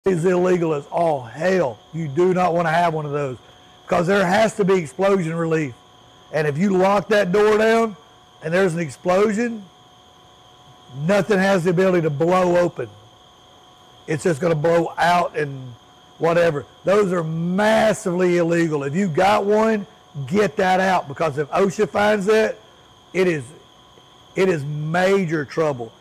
is illegal as all hell. You do not want to have one of those because there has to be explosion relief. And if you lock that door down and there's an explosion, nothing has the ability to blow open. It's just going to blow out and whatever. Those are massively illegal. If you got one, get that out, because if OSHA finds that, it is major trouble.